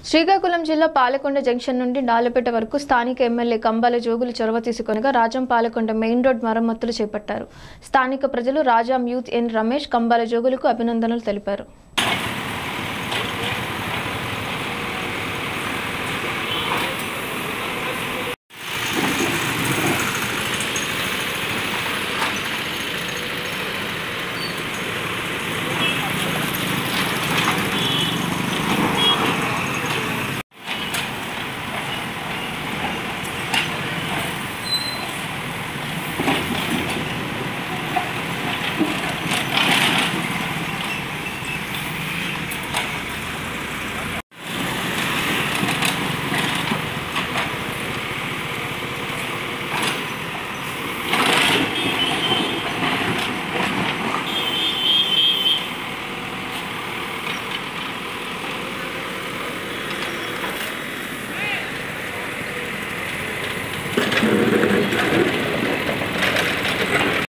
శ్రీకాకుళం జిల్లా పాలకొండ జంక్షన్ నుండి నాలపేట వరకు స్థానిక ఎమ్మెల్యే కంబాల జోగులు చొరవ తీసుకొనగా రాజం పాలకొండ మెయిన్ రోడ్ మరమ్మతులు చేపట్టారు. స్థానిక ప్రజలు రాజాం యూత్ ఎన్ రమేష్ కంబాల జోగులకు అభినందనలు తెలిపారు.